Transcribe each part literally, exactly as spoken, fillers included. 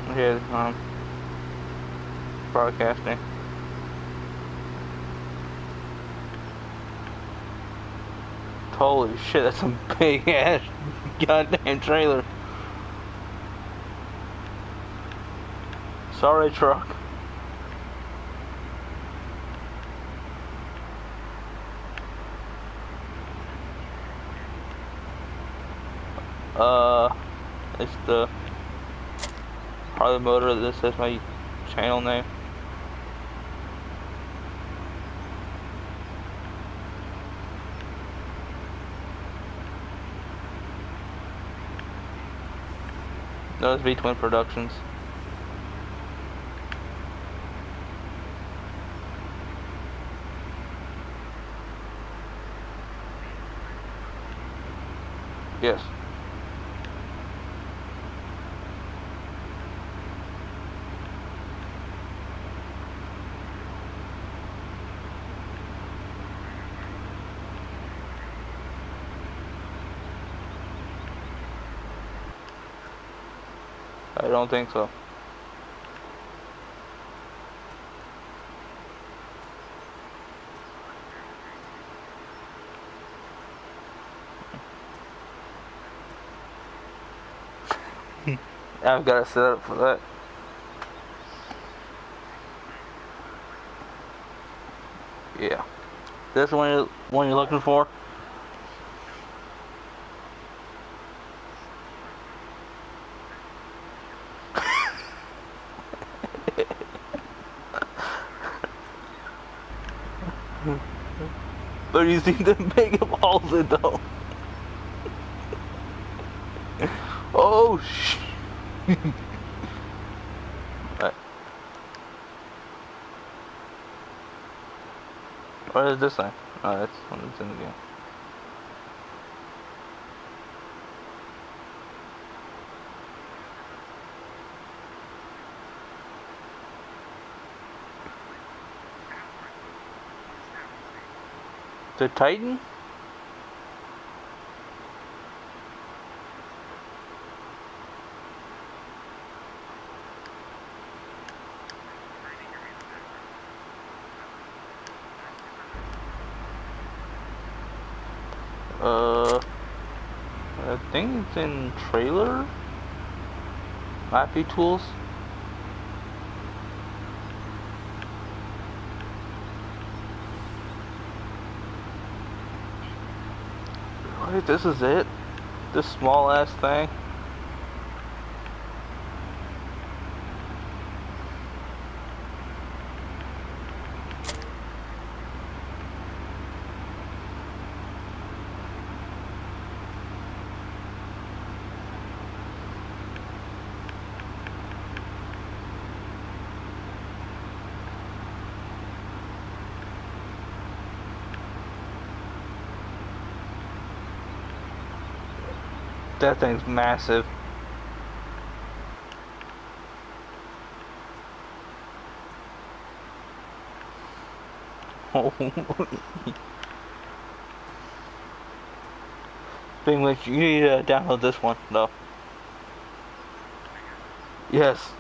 Yeah, um, broadcasting. Holy shit, that's some big ass goddamn trailer. Sorry, truck. Uh, it's the Harley Motor. This is my channel name. No, it's V Twin Productions. Yes. I don't think so. I've got to set up for that. Yeah. This one, you- one you're looking for? But you see the big balls in though. Oh sh. Right. What is this thing? Oh, that's when it's in the game. The Titan? Uh, I think it's in trailer. Happy Tools. Wait, this is it? This small ass thing? That thing's massive. Thing which you need to download this one though. Yes.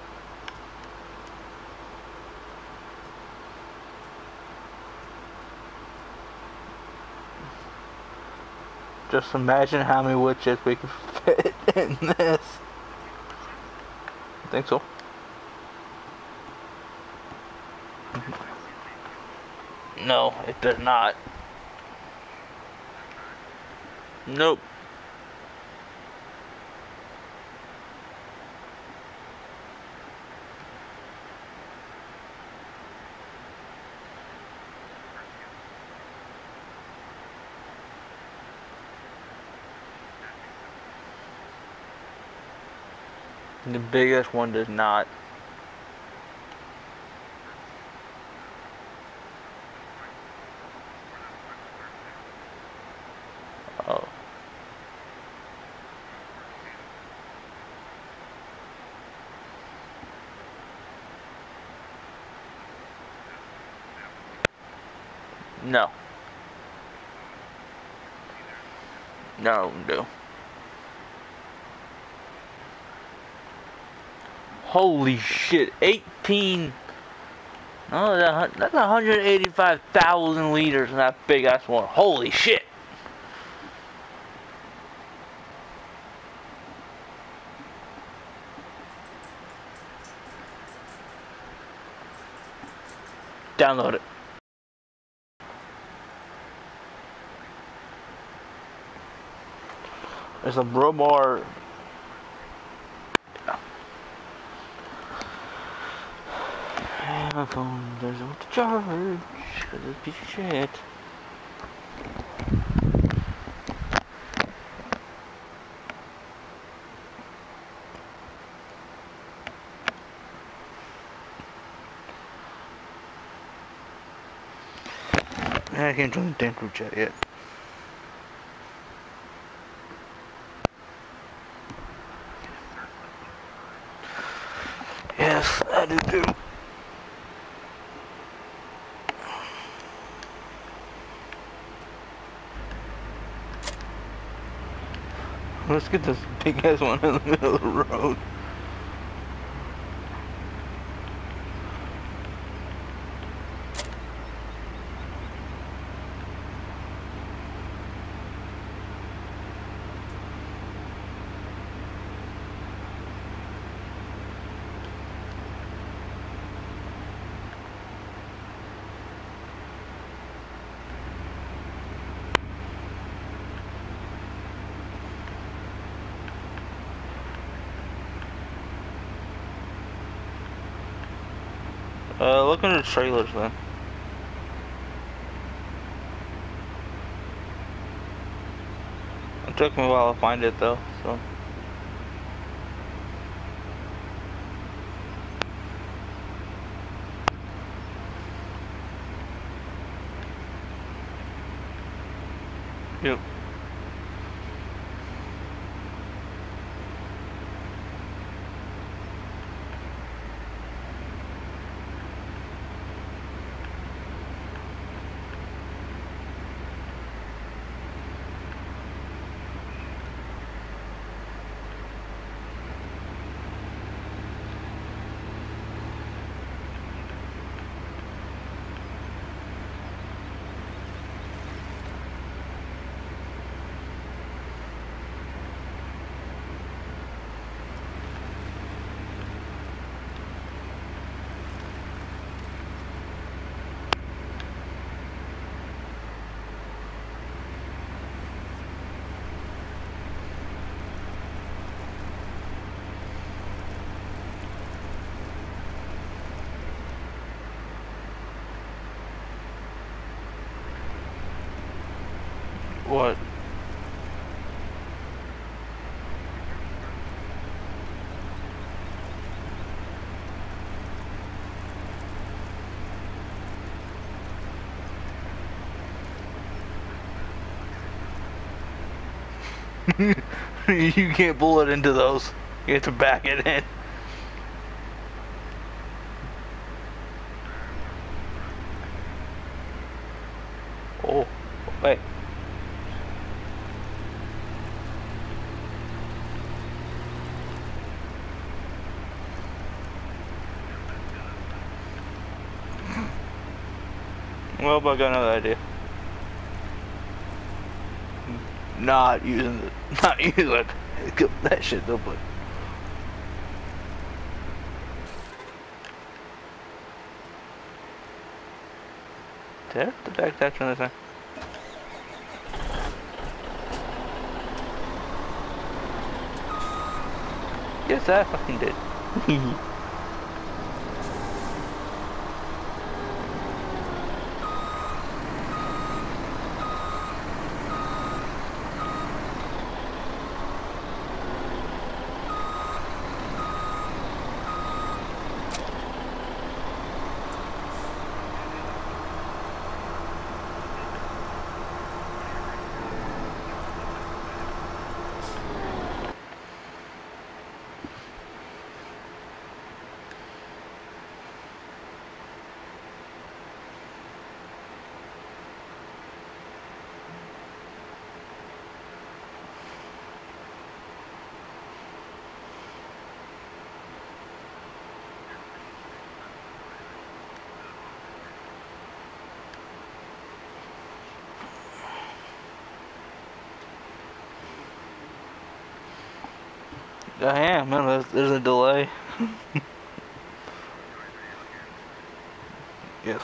Just imagine how many witches we could fit in this. I think so. No, it does not. Nope. The biggest one does not. Oh. No. No, no. Holy shit, eighteen. No, that's one hundred eighty-five thousand liters in that big ass one. Holy shit. Download it. There's a Bromar. Yeah. My phone doesn't want to charge because it's a piece of shit. I can't join the damn group chat yet. Yes, I do too. Let's get this big ass one in the middle of the road. Uh, look under the trailers, man. It took me a while to find it, though, so. Yep. What? You can't pull it into those. You have to back it in. Oh, wait. Well, but I got another idea. Not using it. Not using it. That shit though, but. Did I have to back that on this thing? Yes, I fucking did. I am, man. There's, there's a delay. Yes.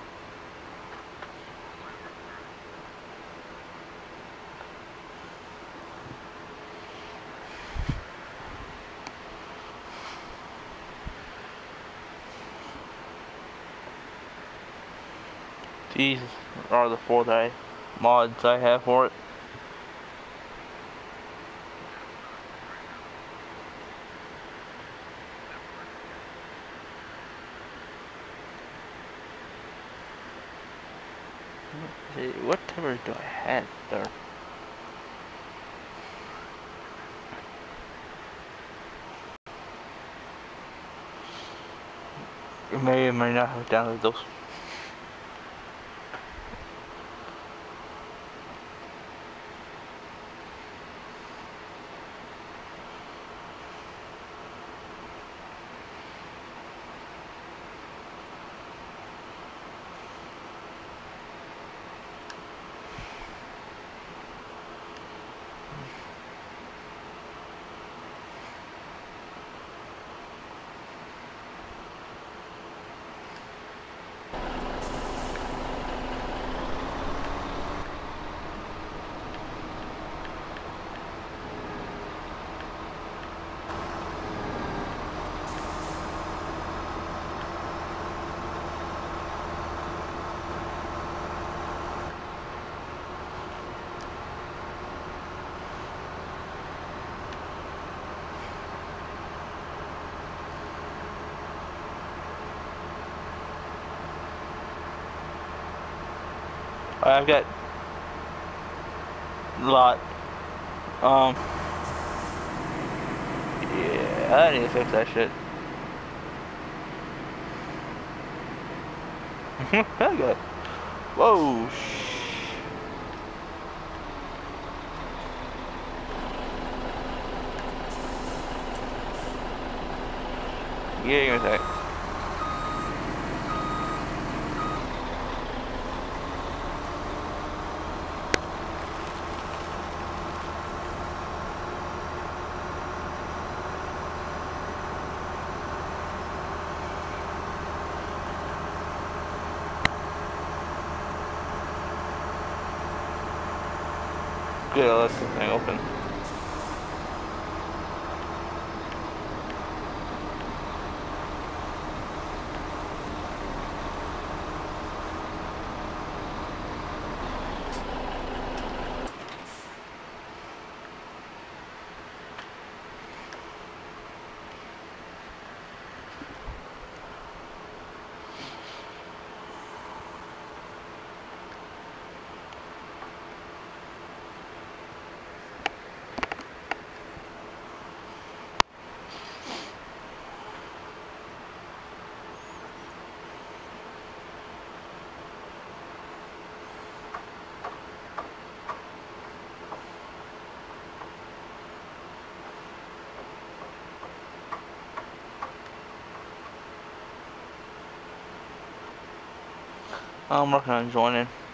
These are the four that I, mods I have for it. Let's see, what timbers do I have there? May or may not have downloaded those. I've got a lot. Um, yeah, I need to fix that shit. Okay. Whoa. Yeah, you're gonna say. Good, let's this thing open. I'm working on joining.